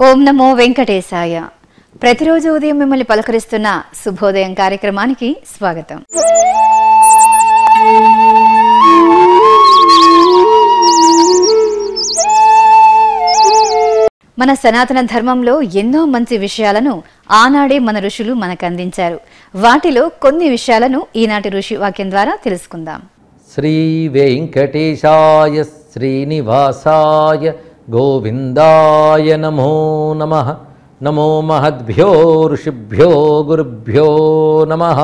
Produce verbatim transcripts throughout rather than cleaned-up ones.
ఓం నమో వెంకటేశాయ. ప్రతిరోజు ఉదయం మిమ్మల్ని పలకరిస్తున్న శుభోదయం కార్యక్రమానికి స్వాగతం. మన సనాతన ధర్మంలో ఎన్నో మంచి విషయాలను ఆనాడే మన ఋషులు మనకు అందించారు. వాటిలో కొన్ని విషయాలను ఈనాటి ఋషి వాక్యం ద్వారా తెలుసుకుందాం. శ్రీ వెంకటేశాయ శ్రీనివాసాయ గోవిందాయ నమో నమః. నమో మహద్భ్యో ఋషిభ్యో గురుభ్యో నమః.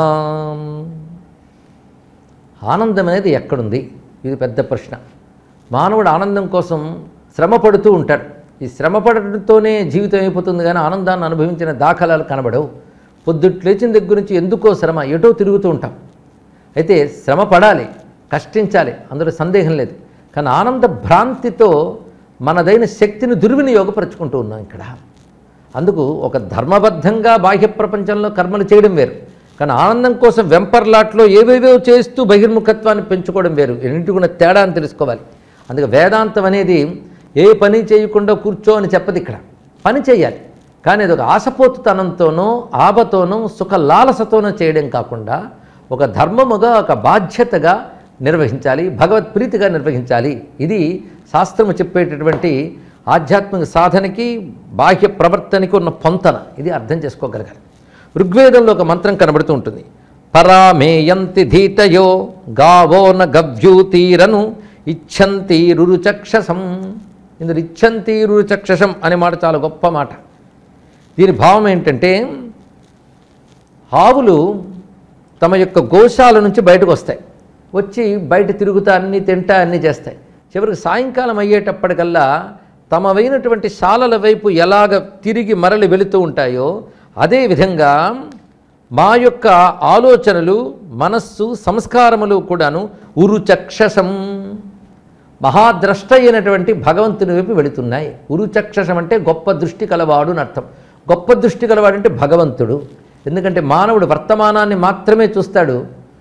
ఆనందం అనేది ఎక్కడుంది? ఇది పెద్ద ప్రశ్న. మానవుడు ఆనందం కోసం శ్రమ పడుతూ ఉంటాడు. ఈ శ్రమ పడటంతోనే జీవితం అయిపోతుంది, కానీ ఆనందాన్ని అనుభవించిన దాఖలాలు కనబడవు. పొద్దుట్లు లేచిన దగ్గర నుంచి ఎందుకో శ్రమ, ఎటో తిరుగుతూ ఉంటాం. అయితే శ్రమ పడాలి, కష్టించాలి, అందులో సందేహం లేదు. కానీ ఆనంద భ్రాంతితో మనదైన శక్తిని దుర్వినియోగపరుచుకుంటూ ఉన్నాం ఇక్కడ. అందుకు ఒక ధర్మబద్ధంగా బాహ్య ప్రపంచంలో కర్మలు చేయడం వేరు, కానీ ఆనందం కోసం వెంపర్లాట్లో ఏవేవో చేస్తూ బహిర్ముఖత్వాన్ని పెంచుకోవడం వేరు. ఎన్నింటికున్న తేడా అని తెలుసుకోవాలి. అందుకే వేదాంతం అనేది ఏ పని చేయకుండా కూర్చో అని చెప్పదు. ఇక్కడ పని చేయాలి, కానీ అది ఒక ఆశపోతుతనంతోనో ఆబతోనో సుఖ లాలసతోనో చేయడం కాకుండా ఒక ధర్మముగా ఒక బాధ్యతగా నిర్వహించాలి, భగవత్ప్రీతిగా నిర్వహించాలి. ఇది శాస్త్రము చెప్పేటటువంటి ఆధ్యాత్మిక సాధనకి బాహ్య ప్రవర్తనకి ఉన్న పొంతన. ఇది అర్థం చేసుకోగలగాలి. ఋగ్వేదంలో ఒక మంత్రం కనబడుతూ ఉంటుంది. పరామేయంతి ధీతయో గావో న గవ్యూతీరను ఇచ్చంతి రురుచక్షసం. ఇందులో ఇచ్చంతి రురుచక్షసం అనే మాట చాలా గొప్ప మాట. దీని భావం ఏంటంటే, ఆవులు తమ యొక్క గోశాల నుంచి బయటకు వస్తాయి, వచ్చి బయట తిరుగుతా అన్నీ తింటా అన్నీ చేస్తాయి. చివరికి సాయంకాలం అయ్యేటప్పటికల్లా తమవైనటువంటి శాలల వైపు ఎలాగ తిరిగి మరలి వెళుతూ ఉంటాయో అదేవిధంగా మా యొక్క ఆలోచనలు, మనస్సు, సంస్కారములు కూడాను ఉరుచక్షసం మహాద్రష్ట అయినటువంటి భగవంతుని వైపు వెళుతున్నాయి. ఉరుచక్షసం అంటే గొప్ప దృష్టి కలవాడు అని అర్థం. గొప్ప దృష్టి కలవాడు అంటే భగవంతుడు. ఎందుకంటే మానవుడు వర్తమానాన్ని మాత్రమే చూస్తాడు,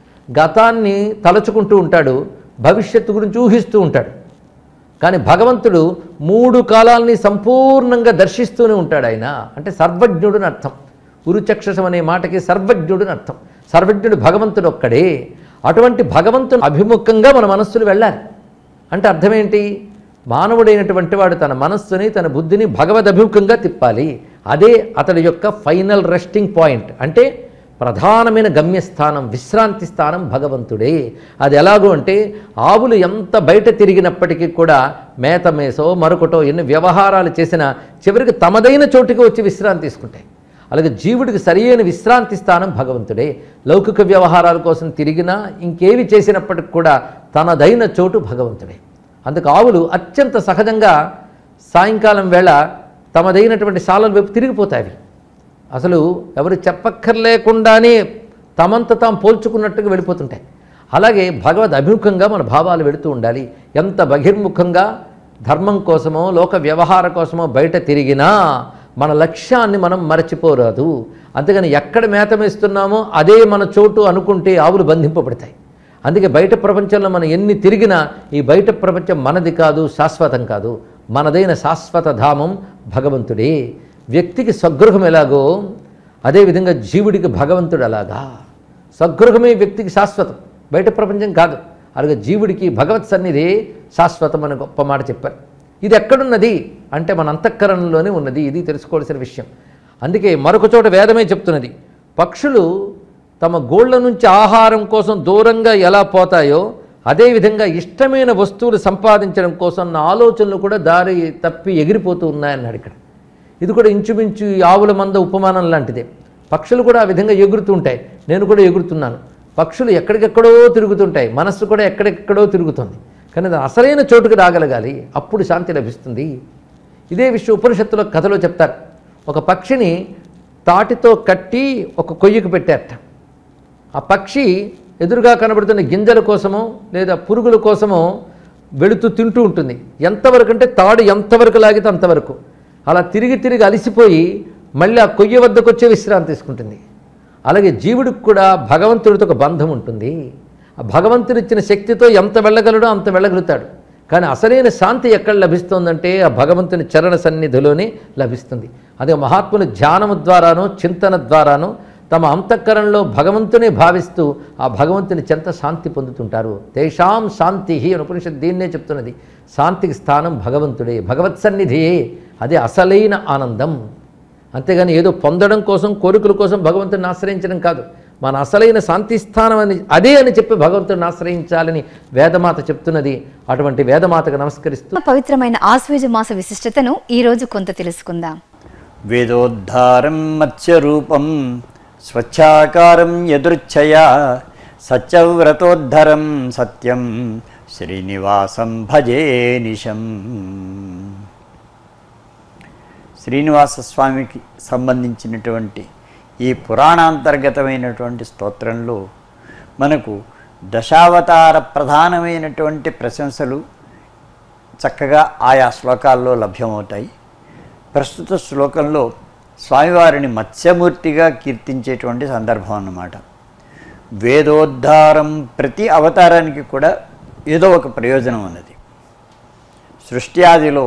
గతాన్ని తలచుకుంటూ ఉంటాడు, భవిష్యత్తు గురించి ఊహిస్తూ ఉంటాడు. కానీ భగవంతుడు మూడు కాలాల్ని సంపూర్ణంగా దర్శిస్తూనే ఉంటాడు. ఆయన అంటే సర్వజ్ఞుడు అని అర్థం. ఉరుచక్షసం అనే మాటకి సర్వజ్ఞుడు అని అర్థం. సర్వజ్ఞుడు భగవంతుడు ఒక్కడే. అటువంటి భగవంతుని అభిముఖంగా మన మనస్సులు వెళ్ళాలి. అంటే అర్థమేంటి? మానవుడైనటువంటి వాడు తన మనస్సుని, తన బుద్ధిని భగవదభిముఖంగా తిప్పాలి. అదే అతడి యొక్క ఫైనల్ రెస్టింగ్ పాయింట్. అంటే ప్రధానమైన గమ్యస్థానం, విశ్రాంతి స్థానం భగవంతుడే. అది ఎలాగో అంటే, ఆవులు ఎంత బయట తిరిగినప్పటికీ కూడా మేత మేసో మరొకటో ఎన్ని వ్యవహారాలు చేసినా చివరికి తమదైన చోటుకి వచ్చి విశ్రాంతి తీసుకుంటాయి. అలాగే జీవుడికి సరియైన విశ్రాంతి స్థానం భగవంతుడే. లౌకిక వ్యవహారాల కోసం తిరిగినా ఇంకేవి చేసినప్పటికి కూడా తనదైన చోటు భగవంతుడే. అందుకు ఆవులు అత్యంత సహజంగా సాయంకాలం వేళ తమదైనటువంటి శాలల వైపు తిరిగిపోతాయి. అసలు ఎవరు చెప్పక్కర్లేకుండానే తమంత తాము పోల్చుకున్నట్టుగా వెళ్ళిపోతుంటాయి. అలాగే భగవద్ అభిముఖంగా మన భావాలు వెళుతూ ఉండాలి. ఎంత బహిర్ముఖంగా ధర్మం కోసమో లోక వ్యవహార కోసమో బయట తిరిగినా మన లక్ష్యాన్ని మనం మరచిపోరాదు. అంతేగాని ఎక్కడ మేత వేస్తున్నామో అదే మన చోటు అనుకుంటే ఆవులు బంధింపబడతాయి. అందుకే బయట ప్రపంచంలో మనం ఎన్ని తిరిగినా ఈ బయట ప్రపంచం మనది కాదు, శాశ్వతం కాదు. మనదైన శాశ్వత ధామం భగవంతుడే. వ్యక్తికి స్వగృహం ఎలాగో అదేవిధంగా జీవుడికి భగవంతుడు అలాగా. స్వగృహమే వ్యక్తికి శాశ్వతం, బయట ప్రపంచం కాదు. అలాగే జీవుడికి భగవత్ సన్నిధి శాశ్వతం అని గొప్ప మాట చెప్పారు. ఇది ఎక్కడున్నది అంటే మన అంతఃకరణలోనే ఉన్నది. ఇది తెలుసుకోవాల్సిన విషయం. అందుకే మరొక చోట వేదమే చెప్తున్నది, పక్షులు తమ గోళ్ల నుంచి ఆహారం కోసం దూరంగా ఎలా పోతాయో అదేవిధంగా ఇష్టమైన వస్తువులు సంపాదించడం కోసం నా ఆలోచనలు కూడా దారి తప్పి ఎగిరిపోతూ ఉన్నాయన్నాడు ఇక్కడ. ఇది కూడా ఇంచుమించు ఆవుల మంద ఉపమానం లాంటిదే. పక్షులు కూడా ఆ విధంగా ఎగురుతూ ఉంటాయి. నేను కూడా ఎగురుతున్నాను. పక్షులు ఎక్కడికెక్కడో తిరుగుతుంటాయి, మనస్సు కూడా ఎక్కడెక్కడో తిరుగుతుంది. కానీ అది అసలైన చోటుకు రాగలగాలి, అప్పుడు శాంతి లభిస్తుంది. ఇదే విషయం ఉపనిషత్తులో కథలో చెప్తారు. ఒక పక్షిని తాటితో కట్టి ఒక కొయ్యకు పెట్టారట. ఆ పక్షి ఎదురుగా కనబడుతున్న గింజల కోసమో లేదా పురుగుల కోసమో వెళుతూ తింటూ ఉంటుంది. ఎంతవరకు అంటే తాడు ఎంతవరకు లాగితే అంతవరకు. అలా తిరిగి తిరిగి అలసిపోయి మళ్ళీ ఆ కొయ్య వద్దకు వచ్చే విశ్రాంతి తీసుకుంటుంది. అలాగే జీవుడికి కూడా భగవంతుడితో ఒక బంధం ఉంటుంది. ఆ భగవంతుడిచ్చిన శక్తితో ఎంత వెళ్ళగలడో అంత వెళ్ళగలుగుతాడు. కానీ అసలైన శాంతి ఎక్కడ లభిస్తుందంటే ఆ భగవంతుని చరణ సన్నిధిలోనే లభిస్తుంది. అదే మహాత్ములు ధ్యానము ద్వారానో చింతన ద్వారానో తమ అంతఃకరణలో భగవంతునే భావిస్తూ ఆ భగవంతుని చెంత శాంతి పొందుతుంటారు. తేషాం శాంతి అని ఉపనిషత్తు దీన్నే చెప్తున్నది. శాంతికి స్థానం భగవంతుడే, భగవత్ సన్నిధియే. అదే అసలైన ఆనందం. అంతేగాని ఏదో పొందడం కోసం కోరికల కోసం భగవంతుని ఆశ్రయించడం కాదు. మన అసలైన శాంతి స్థానం అని అదే అని చెప్పి భగవంతుని ఆశ్రయించాలని వేదమాత చెప్తున్నది. అటువంటి వేదమాతకు నమస్కరిస్తూ పవిత్రమైన ఆశ్వేజ మాస విశిష్టతను ఈ రోజు కొంత తెలుసుకుందాం. వేదోద్ధారం మత్స్యరూపం స్వచ్ఛాకారం యదృచ్ఛయా సత్యవ్రతోద్ధరం సత్యం శ్రీనివాసం భజే నిశం. శ్రీనివాస స్వామికి సంబంధించినటువంటి ఈ పురాణాంతర్గతమైనటువంటి స్తోత్రంలో మనకు దశావతార ప్రధానమైనటువంటి ప్రశంసలు చక్కగా ఆయా శ్లోకాల్లో లభ్యమవుతాయి. ప్రస్తుత శ్లోకంలో స్వామివారిని మత్స్యమూర్తిగా కీర్తించేటువంటి సందర్భం అన్నమాట. వేదోద్ధారం ప్రతి అవతారానికి కూడా ఏదో ఒక ప్రయోజనం ఉన్నది. సృష్టి ఆదిలో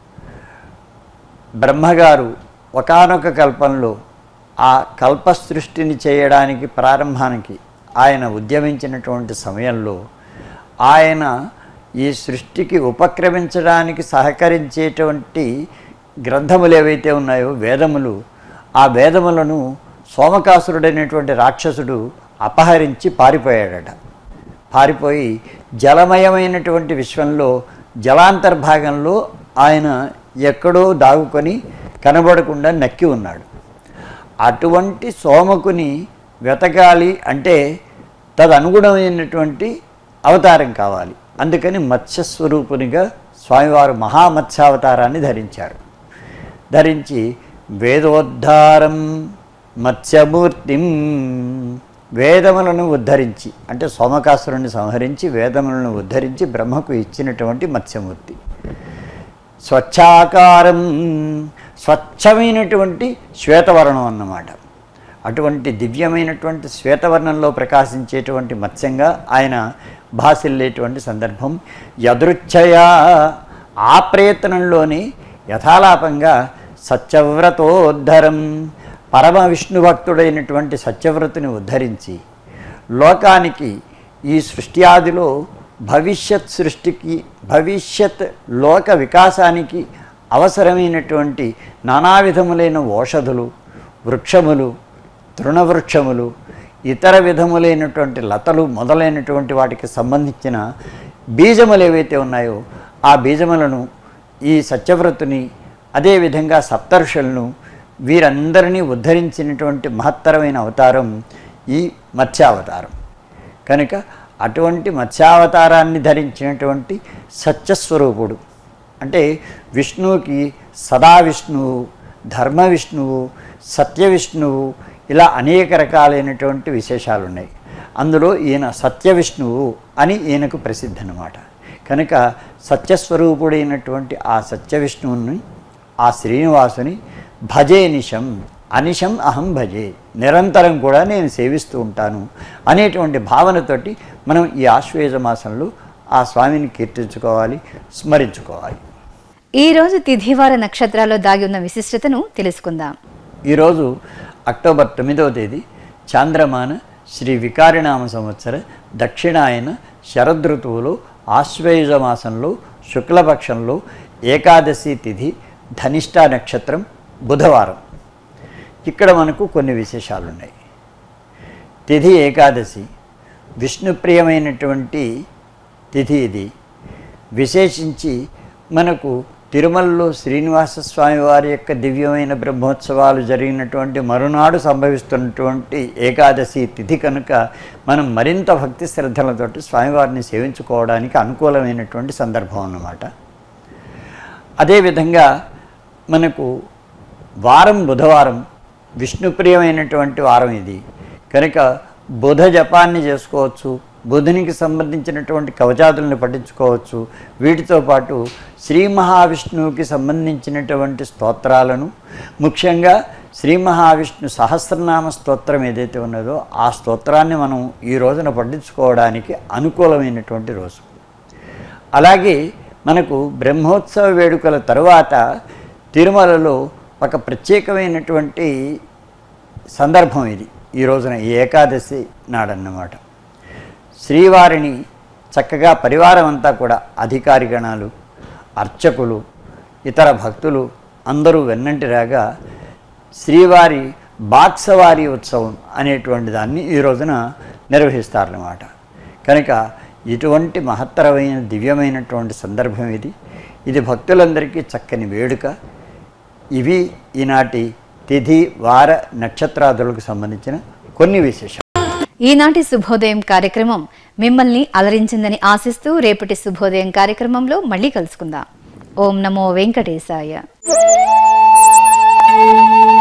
బ్రహ్మగారు ఒకానొక కల్పంలో ఆ కల్ప సృష్టిని చేయడానికి ప్రారంభానికి ఆయన ఉద్యమించినటువంటి సమయంలో ఆయన ఈ సృష్టికి ఉపక్రమించడానికి సహకరించేటువంటి గ్రంథములు ఏవైతే ఉన్నాయో వేదములు, ఆ వేదములను సోమకాసురుడైనటువంటి రాక్షసుడు అపహరించి పారిపోయాడట. పారిపోయి జలమయమైనటువంటి విశ్వంలో జలాంతర్భాగంలో ఆయన ఎక్కడో దాగుకొని కనబడకుండా నక్కి ఉన్నాడు. అటువంటి సోమకుని వెతకాలి అంటే తదనుగుణమైనటువంటి అవతారం కావాలి. అందుకని మత్స్యస్వరూపునిగా స్వామివారు మహామత్స్యావతారాన్ని ధరించారు. ధరించి వేదోద్ధారం మత్స్యమూర్తిం, వేదములను ఉద్ధరించి అంటే సోమకాసురుని సంహరించి వేదములను ఉద్ధరించి బ్రహ్మకు ఇచ్చినటువంటి మత్స్యమూర్తి. స్వచ్ఛాకారం, స్వచ్ఛమైనటువంటి శ్వేతవర్ణం అన్నమాట. అటువంటి దివ్యమైనటువంటి శ్వేతవర్ణంలో ప్రకాశించేటువంటి మత్స్యంగా ఆయన భాసిల్లేటువంటి సందర్భం. యదృచ్ఛయా, ఆ ప్రయత్నంలోని యథాలాపంగా సత్యవ్రతోద్ధరం, పరమ విష్ణు భక్తుడైనటువంటి సత్యవ్రతుని ఉద్ధరించి లోకానికి ఈ సృష్టి ఆదిలో భవిష్యత్ సృష్టికి భవిష్యత్ లోక వికాసానికి అవసరమైనటువంటి నానా విధములైన ఓషధులు, వృక్షములు, తృణవృక్షములు, ఇతర విధములైనటువంటి లతలు మొదలైనటువంటి వాటికి సంబంధించిన బీజములు ఏవైతే ఉన్నాయో ఆ బీజములను ఈ సత్యవ్రతుని అదేవిధంగా సప్తర్షులను వీరందరినీ ఉద్ధరించినటువంటి మహత్తరమైన అవతారం ఈ మత్స్యావతారం. కనుక అటువంటి మత్స్యావతారాన్ని ధరించినటువంటి సత్యస్వరూపుడు అంటే విష్ణువుకి సదా విష్ణువు, ధర్మ విష్ణువు, సత్య విష్ణువు ఇలా అనేక రకాలైనటువంటి విశేషాలు ఉన్నాయి. అందులో ఈయన సత్య విష్ణువు అని ఈయనకు ప్రసిద్ధి అన్నమాట. కనుక సత్యస్వరూపుడైనటువంటి ఆ సత్య విష్ణువుని, ఆ శ్రీనివాసుని భజే నిశం, అనిశం అహం భజే, నిరంతరం కూడా నేను సేవిస్తూ ఉంటాను అనేటువంటి భావనతోటి మనం ఈ ఆశ్వేజ మాసంలో ఆ స్వామిని కీర్తించుకోవాలి, స్మరించుకోవాలి. ఈరోజు తిథివార నక్షత్రాల్లో దాగి ఉన్న విశిష్టతను తెలుసుకుందాం. ఈరోజు అక్టోబర్ తొమ్మిదవ తేదీ చాంద్రమాన శ్రీ వికారినామ సంవత్సర దక్షిణాయన శరదృతువులో ఆశ్వేజ మాసంలో శుక్లపక్షంలో ఏకాదశి తిథి, ధనిష్టా నక్షత్రం, బుధవారం. ఇక్కడ మనకు కొన్ని విశేషాలు ఉన్నాయి. తిథి ఏకాదశి, విష్ణుప్రియమైనటువంటి తిథి ఇది. విశేషించి మనకు తిరుమలలో శ్రీనివాస స్వామి వారి యొక్క దివ్యమైన బ్రహ్మోత్సవాలు జరిగినటువంటి మరునాడు సంభవిస్తున్నటువంటి ఏకాదశి తిథి కనుక మనం మరింత భక్తి శ్రద్ధలతోటి స్వామివారిని సేవించుకోవడానికి అనుకూలమైనటువంటి సందర్భం అన్నమాట. అదేవిధంగా మనకు వారం బుధవారం, విష్ణుప్రియమైనటువంటి వారం ఇది కనుక బుధ జపాన్ని చేసుకోవచ్చు, బుధునికి సంబంధించినటువంటి కవచాదులను పఠించుకోవచ్చు. వీటితో పాటు శ్రీ మహావిష్ణువుకి సంబంధించినటువంటి స్తోత్రాలను, ముఖ్యంగా శ్రీ మహావిష్ణు సహస్రనామ స్తోత్రం ఏదైతే ఉన్నదో ఆ స్తోత్రాన్ని మనం ఈ రోజున పఠించుకోవడానికి అనుకూలమైనటువంటి రోజు. అలాగే మనకు బ్రహ్మోత్సవ వేడుకల తరువాత తిరుమలలో ఒక ప్రత్యేకమైనటువంటి సందర్భం ఇది. ఈ రోజున ఈ ఏకాదశి నాడన్నమాట. శ్రీవారిని చక్కగా పరివారం అంతా కూడా అధికారిగణాలు, అర్చకులు, ఇతర భక్తులు అందరూ వెన్నంటి రాగా శ్రీవారి బాక్సవారి ఉత్సవం అనేటువంటి దాన్ని ఈ రోజున నిర్వహిస్తారన్నమాట. కనుక ఇటువంటి మహత్తరమైన దివ్యమైనటువంటి సందర్భం ఇది. ఇది భక్తులందరికీ చక్కని వేడుక. ఇవి ఈనాటి తిథి వార నక్షత్రాదులకు సంబంధించిన కొన్ని విశేషాలు. ఈనాటి శుభోదయం కార్యక్రమం మిమ్మల్ని అలరించిందని ఆశిస్తూ రేపటి శుభోదయం కార్యక్రమంలో మళ్ళీ కలుసుకుందాం. ఓం నమో వెంకటేశాయ.